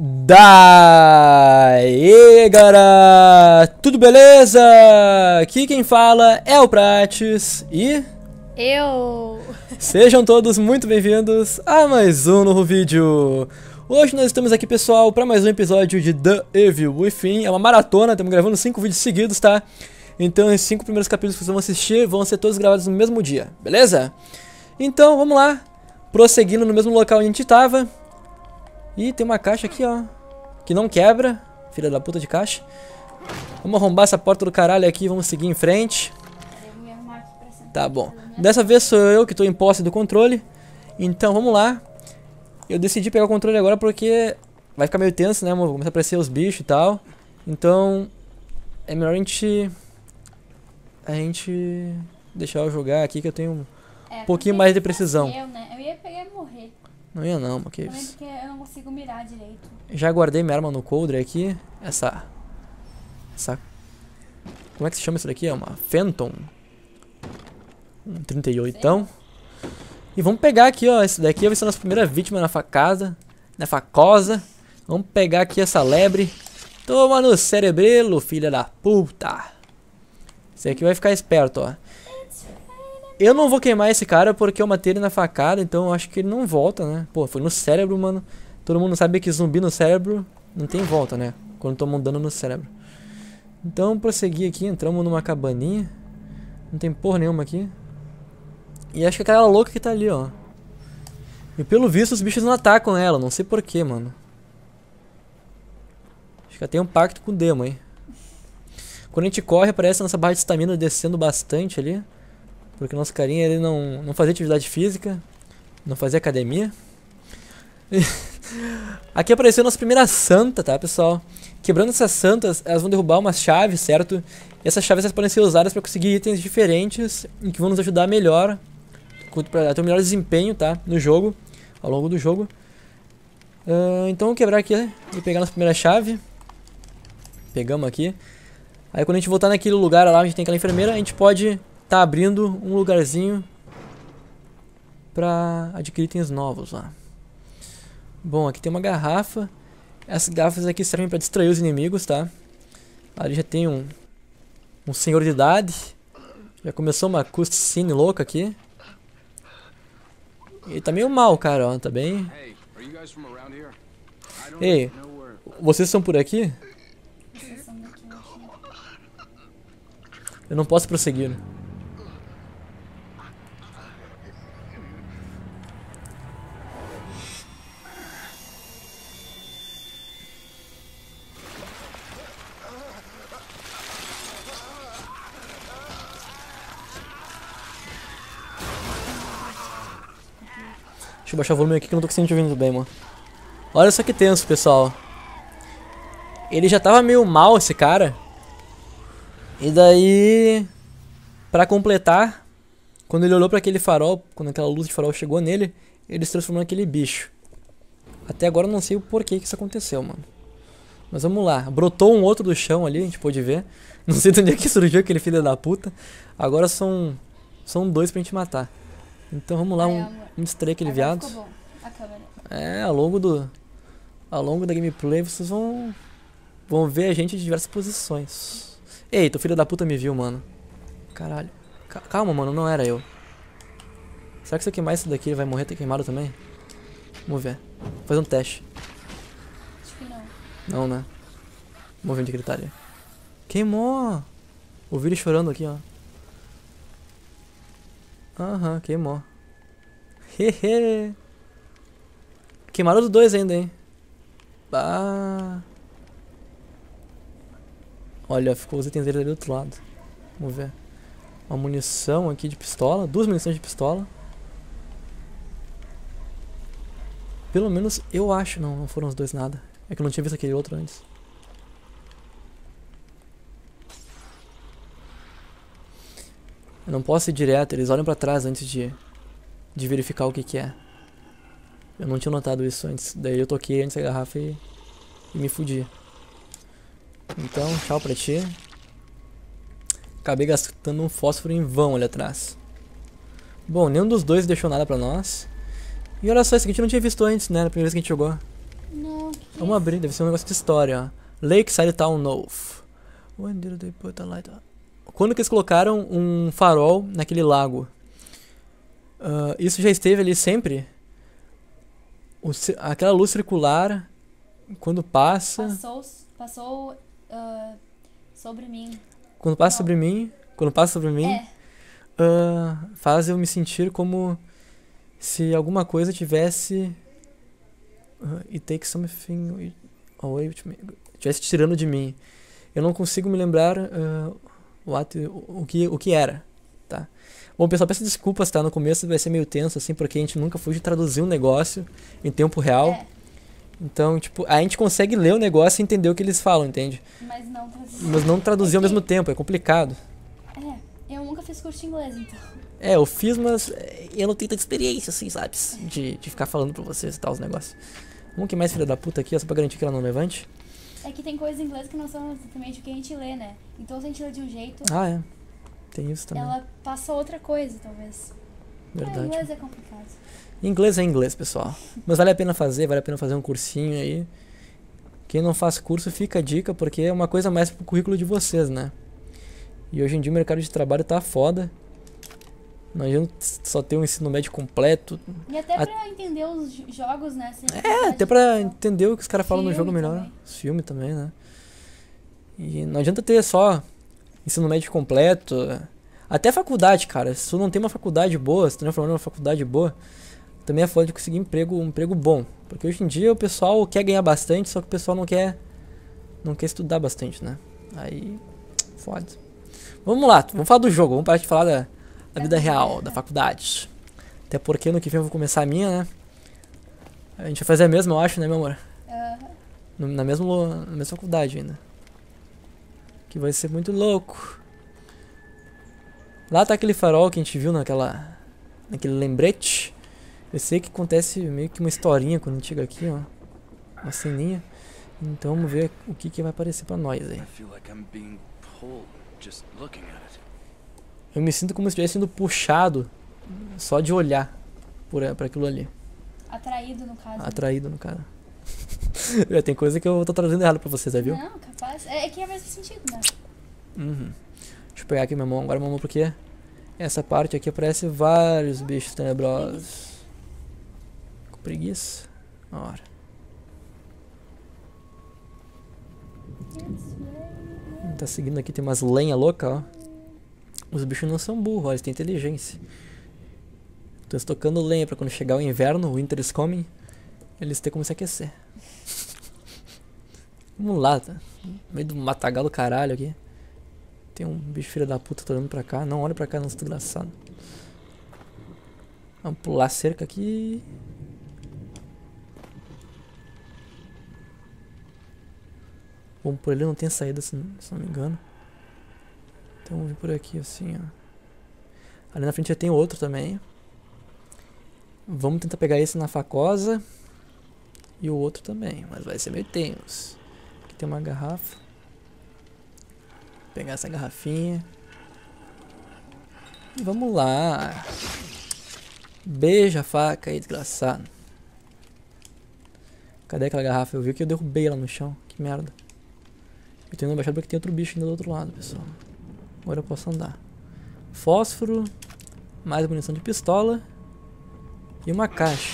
Daí galera, tudo beleza? Aqui quem fala é o Prates e... Sejam todos muito bem-vindos a mais um novo vídeo. Hoje nós estamos aqui, pessoal, para mais um episódio de The Evil Within. É uma maratona, estamos gravando 5 vídeos seguidos, tá? Então os 5 primeiros capítulos que vocês vão assistir vão ser todos gravados no mesmo dia, beleza? Então vamos lá, prosseguindo no mesmo local onde a gente tava. E tem uma caixa aqui, ó, que não quebra, filha da puta de caixa. Vamos arrombar essa porta do caralho aqui, vamos seguir em frente. Tá bom, dessa vez sou eu que tô em posse do controle. Então vamos lá. Eu decidi pegar o controle agora porque vai ficar meio tenso, né, amor? Vão começar a aparecer os bichos e tal. Então é melhor a gente deixar eu jogar aqui, que eu tenho um pouquinho mais de precisão. Eu ia pegar e morrer. Não ia não, porque também porque eu não consigo mirar direito. Já guardei minha arma no coldre aqui. Essa... Como é que se chama isso daqui? É uma Phantom. Um 38, então. E vamos pegar aqui, ó. Esse daqui vai ser a nossa primeira vítima na facada. Na facosa. Vamos pegar aqui essa lebre. Toma no cerebrelo, filha da puta. Esse aqui vai ficar esperto, ó. Eu não vou queimar esse cara porque eu matei ele na facada, então eu acho que ele não volta, né? Pô, foi no cérebro, mano. Todo mundo sabe que zumbi no cérebro não tem volta, né? Quando toma um dano no cérebro. Então, prosseguir aqui, entramos numa cabaninha. Não tem porra nenhuma aqui. E acho que é aquela louca que tá ali, ó. E pelo visto os bichos não atacam ela, não sei porquê, mano. Acho que ela tem um pacto com o demo, hein? Quando a gente corre, aparece a nossa barra de estamina descendo bastante ali. Porque o nosso carinha, ele não fazia atividade física, não fazia academia. Aqui apareceu a nossa primeira santa, tá, pessoal? Quebrando essas santas, elas vão derrubar umas chaves, certo? E essas chaves elas podem ser usadas para conseguir itens diferentes e que vão nos ajudar melhor, para ter um melhor desempenho, tá, no jogo, ao longo do jogo. Então vamos quebrar aqui e pegar a nossa primeira chave. Pegamos aqui. Aí quando a gente voltar naquele lugar lá onde tem aquela enfermeira, a gente pode... tá abrindo um lugarzinho pra adquirir itens novos lá. Bom, aqui tem uma garrafa. Essas garrafas aqui servem pra distrair os inimigos, tá? Ali já tem um senhor de idade. Já começou uma cutscene louca aqui. Ele tá meio mal, cara, ó, tá bem... Ei, vocês são por aqui? Eu não posso prosseguir. Deixa eu baixar o volume aqui que eu não tô conseguindo ouvir muito bem, mano. Olha só que tenso, pessoal. Ele já tava meio mal, esse cara. E daí... pra completar, quando ele olhou pra aquele farol, quando aquela luz de farol chegou nele, ele se transformou naquele bicho. Até agora eu não sei o porquê que isso aconteceu, mano. Mas vamos lá. Brotou um outro do chão ali, a gente pôde ver. Não sei de onde é que surgiu aquele filho da puta. Agora são dois pra gente matar. Então vamos lá, vamos distrair aquele viado. Ficou bom, a câmera. Ao longo da gameplay vocês vão ver a gente de diversas posições. Eita, o filho da puta me viu, mano. Caralho. Calma, mano, não era eu. Será que se eu queimar isso daqui ele vai morrer ter queimado também? Vamos ver. Vou fazer um teste. Acho que não. Não, né? Vamos ver onde ele tá ali. Queimou! Ouvi ele chorando aqui, ó. Aham, queimou. Hehe. Queimaram os dois ainda, hein? Bah. Olha, ficou os itens dele ali do outro lado. Vamos ver. Uma munição aqui de pistola. 2 munições de pistola. Pelo menos eu acho. Não foram os dois nada. É que eu não tinha visto aquele outro antes. Eu não posso ir direto, eles olham pra trás antes de verificar o que é. Eu não tinha notado isso antes, daí eu toquei antes da garrafa e me fudi. Então, tchau pra ti. Acabei gastando um fósforo em vão ali atrás. Bom, nenhum dos dois deixou nada pra nós. E olha só, isso aqui a gente não tinha visto antes, né? Na primeira vez que a gente jogou. Não, que Vamos abrir, deve ser um negócio de história, ó. Lakeside Town North. When did they put a light on? Quando que eles colocaram um farol naquele lago? Isso já esteve ali sempre? Aquela luz circular, quando passa... Passou sobre mim. Quando passa Não. sobre mim... Quando passa sobre mim... É. Faz eu me sentir como se alguma coisa tivesse... it takes something away with me. Tivesse tirando de mim. Eu não consigo me lembrar o que era, tá? Bom, pessoal, peço desculpas, tá? No começo vai ser meio tenso, assim, porque a gente nunca foi de traduzir um negócio em tempo real. É. Então, tipo, a gente consegue ler o negócio e entender o que eles falam, entende? Mas não traduzir. Mas não traduzir ao mesmo tempo, é complicado. Eu nunca fiz curso de inglês, então. Eu fiz, mas eu não tenho tanta experiência, assim, sabe? De ficar falando pra vocês e tal, os negócios. Vamos que mais filha da puta aqui, só pra garantir que ela não levante. É que tem coisas em inglês que não são exatamente o que a gente lê, né? Então se a gente lê de um jeito, É. Tem isso também. ela passa outra coisa, talvez. Verdade. Inglês é complicado. Inglês é inglês, pessoal. Mas vale a pena fazer um cursinho aí. Quem não faz curso, fica a dica, porque é uma coisa mais pro currículo de vocês, né? E hoje em dia o mercado de trabalho tá foda. Não adianta só ter um ensino médio completo. E até pra entender os jogos, né? Até pra entender o que os caras falam no jogo melhor. Também. Os filmes também, né? E não adianta ter só ensino médio completo. Até faculdade, cara. Se tu não tem uma faculdade boa, se tu não é formado numa faculdade boa, também é foda de conseguir um emprego bom. Porque hoje em dia o pessoal quer ganhar bastante, só que o pessoal não quer estudar bastante, né? Aí, foda. Vamos lá, vamos falar do jogo, vamos parar de falar da vida real, da faculdade. Até porque no que vem eu vou começar a minha, né? A gente vai fazer a mesma, eu acho, né, meu amor? Na mesma faculdade ainda. Que vai ser muito louco. Lá tá aquele farol que a gente viu naquele lembrete. Eu sei que acontece meio que uma historinha quando a gente chega aqui, ó. Uma ceninha. Então vamos ver o que vai aparecer pra nós aí. Eu me sinto como se estivesse sendo puxado só de olhar pra aquilo ali. Atraído, no caso. Atraído, no caso. Tem coisa que eu tô traduzindo errado pra vocês, viu? Não, capaz. É que é o mesmo sentido, né? Uhum. Deixa eu pegar aqui minha mão. Agora minha mão, porque essa parte aqui aparece vários bichos tenebrosos. Com preguiça. Ora. Tá seguindo aqui, tem umas lenha louca, ó. Os bichos não são burros, ó, eles têm inteligência. Tô estocando lenha pra quando chegar o inverno, o winter is coming, eles terem como se aquecer. Vamos lá, tá? No meio do matagal do caralho aqui. Tem um bicho filho da puta, tô olhando pra cá. Não, olha pra cá, não, seu desgraçado. Vamos pular a cerca aqui. Bom, por ali não tem saída, se não me engano. Então vamos vir por aqui assim, ó. Ali na frente já tem outro também. Vamos tentar pegar esse na facosa. E o outro também, mas vai ser meio tenso. Aqui tem uma garrafa. Vou pegar essa garrafinha. E vamos lá. Beija a faca aí, desgraçado. Cadê aquela garrafa? Eu vi que eu derrubei ela no chão. Que merda. Eu tenho baixado porque tem outro bicho ainda do outro lado, pessoal. Agora eu posso andar. Fósforo. Mais munição de pistola. E uma caixa.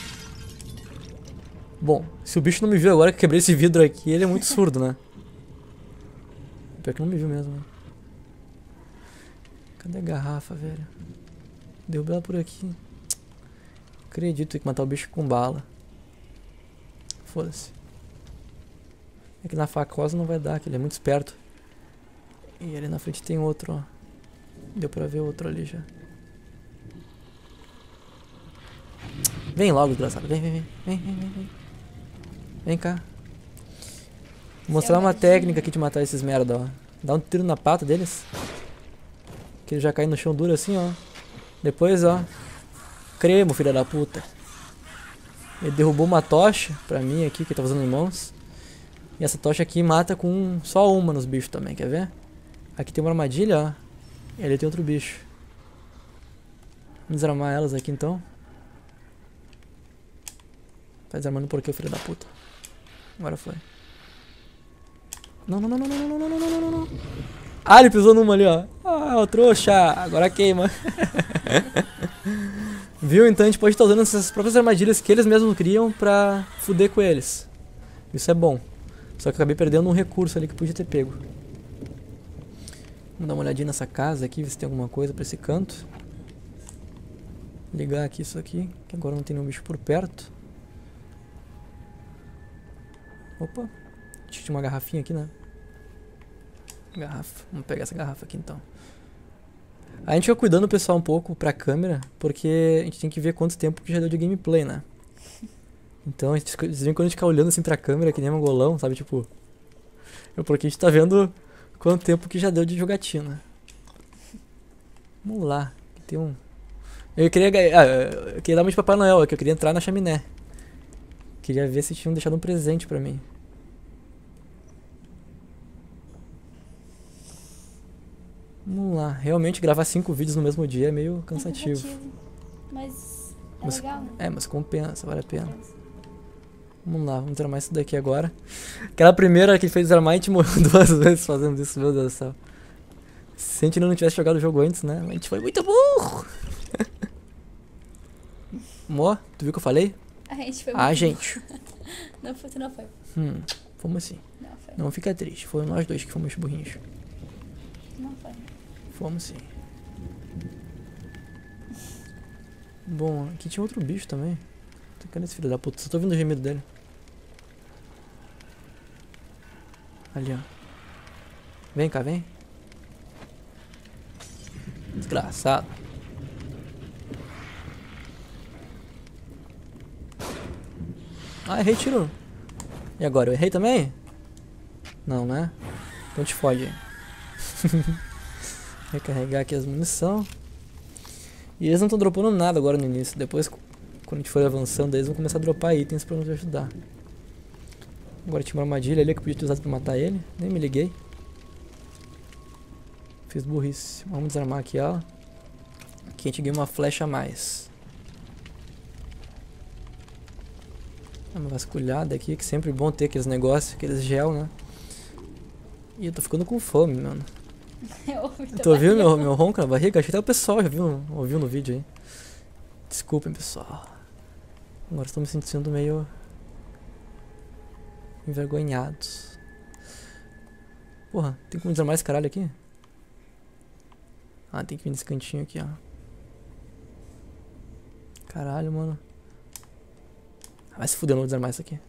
Bom, se o bicho não me viu agora que eu quebrei esse vidro aqui, ele é muito surdo, né? Pior que não me viu mesmo, né? Cadê a garrafa, velho? Derrubei ela por aqui. Acredito, tem que matar o bicho com bala. Foda-se. É que na facosa não vai dar, que ele é muito esperto. E ali na frente tem outro, ó. Deu pra ver outro ali já. Vem logo, desgraçado. Vem. Vem cá. Vou mostrar uma técnica aqui de matar esses merda, ó. Dá um tiro na pata deles. Que ele já cai no chão duro assim, ó. Depois, ó. Cremo, filha da puta. Ele derrubou uma tocha pra mim aqui, que tá usando em mãos. E essa tocha aqui mata com só uma nos bichos também, quer ver? Aqui tem uma armadilha, ó. E ali tem outro bicho. Vamos desarmar elas aqui então. Tá desarmando por quê, filho da puta? Agora foi. Não, não, não, não, não, não, não, não, não, não, não. Ah, ele pisou numa ali, ó. Ah, o trouxa. Agora queima. Viu? Então a gente pode estar usando essas próprias armadilhas que eles mesmos criam pra fuder com eles. Isso é bom. Só que eu acabei perdendo um recurso ali que podia ter pego. Vamos dar uma olhadinha nessa casa aqui, ver se tem alguma coisa pra esse canto. Ligar aqui isso aqui, que agora não tem nenhum bicho por perto. Opa. Tinha uma garrafinha aqui, né? Garrafa. Vamos pegar essa garrafa aqui então. A gente vai cuidando o pessoal um pouco pra câmera, porque a gente tem que ver quanto tempo que já deu de gameplay, né? Então, vocês veem quando a gente fica olhando assim pra câmera, que nem mongolão, sabe? Tipo... porque a gente tá vendo quanto tempo que já deu de jogatina. Vamos lá. Aqui tem um... eu queria dar uma de Papai Noel, que eu queria entrar na chaminé. Queria ver se tinham deixado um presente pra mim. Vamos lá. Realmente gravar 5 vídeos no mesmo dia é meio cansativo. Mas é Mas, legal, né? mas compensa, vale a pena. Vamos lá, vamos desarmar isso daqui agora. Aquela primeira que fez desarmar, a gente morreu 2 vezes fazendo isso, meu Deus do céu. Se a gente não tivesse jogado o jogo antes, né? A gente foi muito burro! Mó, tu viu o que eu falei? A gente foi Gente. Não foi, tu não foi. Fomos sim. Não foi. Não fica triste, foram nós dois que fomos burrinhos. Não foi. Fomos sim. Bom, aqui tinha outro bicho também. Cadê esse filho da puta? Só tô ouvindo o gemido dele. Ali, ó. Vem cá, vem. Desgraçado. Ah, errei tiro. E agora, eu errei também? Não, né? Então te fode aí. Recarregar aqui as munição. E eles não estão dropando nada agora no início. Depois, quando a gente for avançando, eles vão começar a dropar itens pra nos ajudar. Agora tinha uma armadilha ali que eu podia ter usado pra matar ele. Nem me liguei. Fiz burrice. Vamos desarmar aqui ela. Aqui a gente ganha uma flecha a mais. Uma vasculhada aqui, que sempre é bom ter aqueles negócios, aqueles gel, né? E eu tô ficando com fome, mano. Tu ouviu meu ronco na barriga? Acho que até o pessoal já ouviu no vídeo aí. Desculpem, pessoal. Agora estou me sentindo meio envergonhado. Porra, tem como desarmar esse caralho aqui? Ah, tem que vir nesse cantinho aqui, ó. Caralho, mano. Vai se fuder, não vou desarmar isso aqui.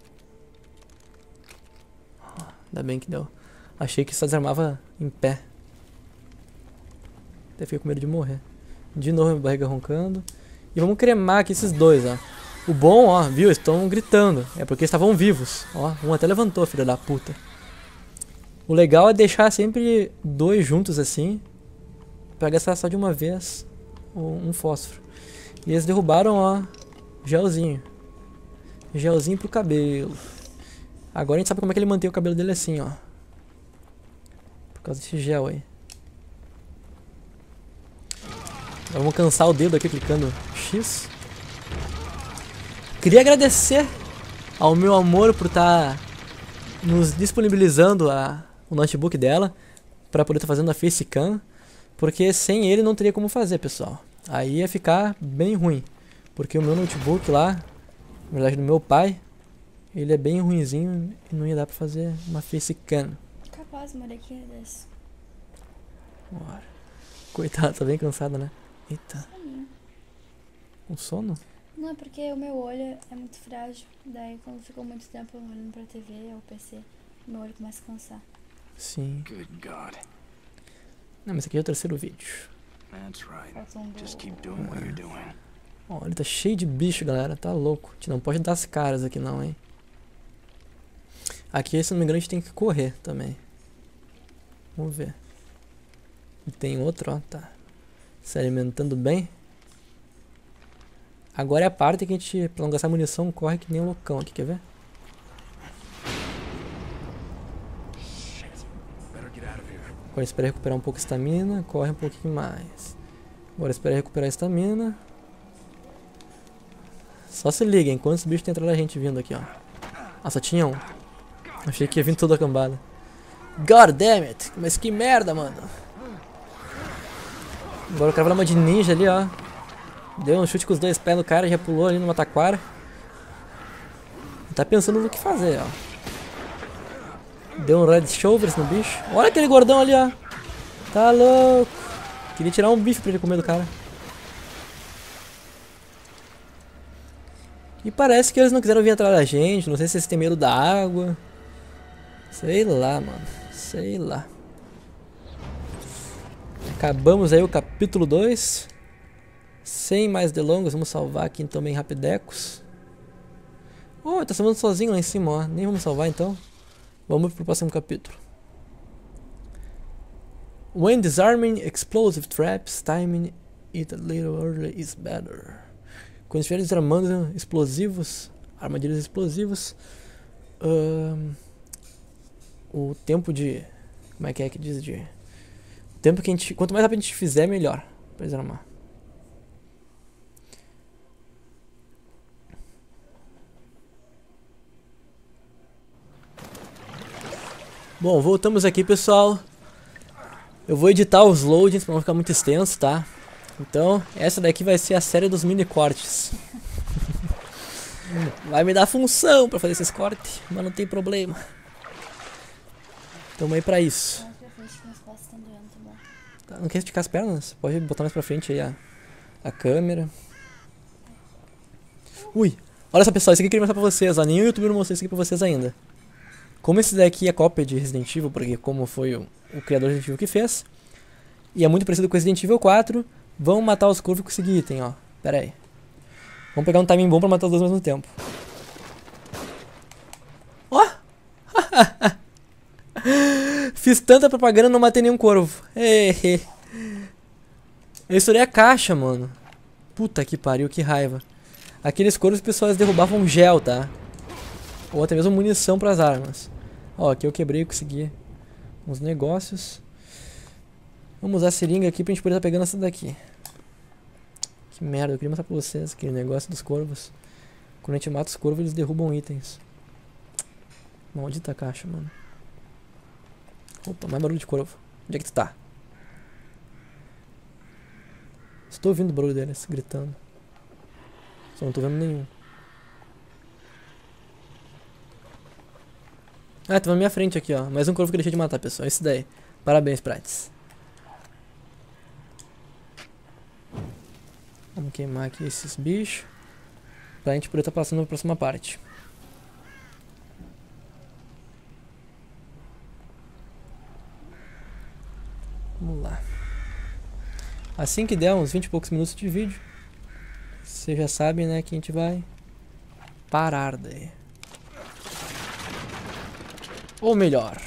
Ainda bem que deu. Achei que só desarmava em pé. Até fiquei com medo de morrer. De novo minha barriga roncando. E vamos cremar aqui esses dois, ó. O bom, ó, viu? Estão gritando. É porque estavam vivos. Ó, um até levantou, filho da puta. O legal é deixar sempre 2 juntos assim. Pra gastar só de uma vez um fósforo. E eles derrubaram, ó, gelzinho. Gelzinho pro cabelo. Agora a gente sabe como é que ele mantém o cabelo dele assim, ó. Por causa desse gel aí. Agora vamos cansar o dedo aqui clicando X. Queria agradecer ao meu amor por estar nos disponibilizando o notebook dela para poder estar fazendo a facecam, porque sem ele não teria como fazer, pessoal. Aí ia ficar bem ruim, porque o meu notebook lá, na verdade do meu pai, ele é bem ruinzinho e não ia dar pra fazer uma facecam. Capaz, molequinha desse. Bora. Coitada, tá bem cansada, né? Eita. Soninho. Com sono? Não, é porque o meu olho é muito frágil. Daí quando ficou muito tempo olhando pra TV ou PC, meu olho começa a cansar. Sim. Good God. Não, mas esse aqui é o 3º vídeo. That's right. Falta um Just keep doing what you're doing. Ó, ele tá cheio de bicho, galera. Tá louco. A gente não pode dar as caras aqui não, hein. Aqui, se não me engano, a gente tem que correr também. Vamos ver. E tem outro, ó. Tá se alimentando bem. Agora é a parte que a gente, pra não gastar munição, corre que nem um loucão aqui, quer ver? Agora espera recuperar um pouco a estamina, corre um pouquinho mais. Agora espera recuperar a estamina. Só se liga, enquanto esse bicho tem atrás da gente vindo aqui, ó. Ah, só tinha um. Achei que ia vir toda a cambada. God damn it. Mas que merda, mano. Agora o cara vai dar uma de ninja ali, ó. Deu um chute com os dois pés no cara e já pulou ali numa taquara. Tá pensando no que fazer, ó. Deu um red shoulders no bicho. Olha aquele gordão ali, ó. Tá louco. Queria tirar um bife pra ele comer do cara. E parece que eles não quiseram vir atrás da gente. Não sei se eles têm medo da água. Sei lá, mano. Sei lá. Acabamos aí o capítulo 2. Sem mais delongas, vamos salvar aqui então bem rapidecos. Oh, tá salvando sozinho lá em cima, ó. Nem vamos salvar então. Vamos pro próximo capítulo. When disarming explosive traps, timing it a little early is better. Quando estiver desarmando explosivos, armadilhas explosivas, o tempo de... Como é que diz? O tempo que a gente... Quanto mais rápido a gente fizer, melhor pra desarmar. Bom, voltamos aqui, pessoal. Eu vou editar os loadings pra não ficar muito extenso, tá? Então, essa daqui vai ser a série dos mini cortes. Vai me dar função pra fazer esses cortes, mas não tem problema. Tamo aí pra isso. Mais pra frente que meus passos estão doendo, tá bom? Tá, não quer esticar as pernas? Pode botar mais pra frente aí a câmera. Ui, olha só, pessoal, isso aqui eu queria mostrar pra vocês, ó. Nenhum youtuber mostrou isso aqui pra vocês ainda. Como esse daqui é cópia de Resident Evil, porque como foi o criador de Resident Evil que fez, e é muito parecido com Resident Evil 4, vamos matar os corvos com esse item, ó. Pera aí. Vamos pegar um timing bom pra matar os dois ao mesmo tempo. Ó! Fiz tanta propaganda e não matei nenhum corvo. Eu estourei a caixa, mano. Puta que pariu, que raiva. Aqueles corvos, pessoal, eles derrubavam gel, tá? Ou até mesmo munição pras armas. Ó, aqui eu quebrei e consegui uns negócios. Vamos usar a seringa aqui pra gente poder estar pegando essa daqui. Que merda, eu queria mostrar pra vocês aquele negócio dos corvos. Quando a gente mata os corvos, eles derrubam itens. Maldita caixa, mano. Opa, mais barulho de corvo. Onde é que tu tá? Estou ouvindo o barulho deles gritando. Só não tô vendo nenhum. Ah, tá na minha frente aqui, ó. Mais um corvo que eu deixei de matar, pessoal. Esse daí. Parabéns, Prates. Vamos queimar aqui esses bichos. Pra gente poder estar passando pra próxima parte. Vamos lá. Assim que der uns 20 e poucos minutos de vídeo, você já sabe, né, que a gente vai parar daí. Ou melhor,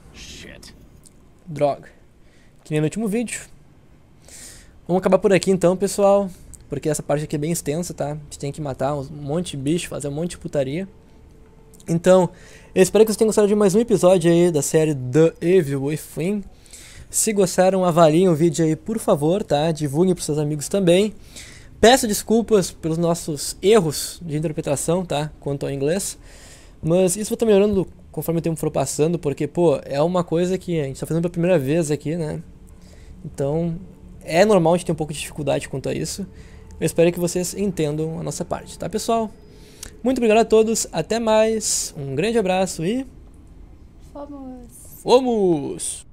droga, que nem no último vídeo. Vamos acabar por aqui então, pessoal, porque essa parte aqui é bem extensa, tá? A gente tem que matar um monte de bicho, fazer um monte de putaria. Então, eu espero que vocês tenham gostado de mais um episódio aí da série The Evil Within. Se gostaram, avaliem o vídeo aí, por favor, tá? Divulguem para seus amigos também. Peço desculpas pelos nossos erros de interpretação, tá? Quanto ao inglês. Mas isso vai estar melhorando conforme o tempo for passando, porque, pô, é uma coisa que a gente está fazendo pela primeira vez aqui, né? Então, é normal a gente ter um pouco de dificuldade quanto a isso. Eu espero que vocês entendam a nossa parte, tá, pessoal? Muito obrigado a todos, até mais, um grande abraço e... Fomos! Fomos!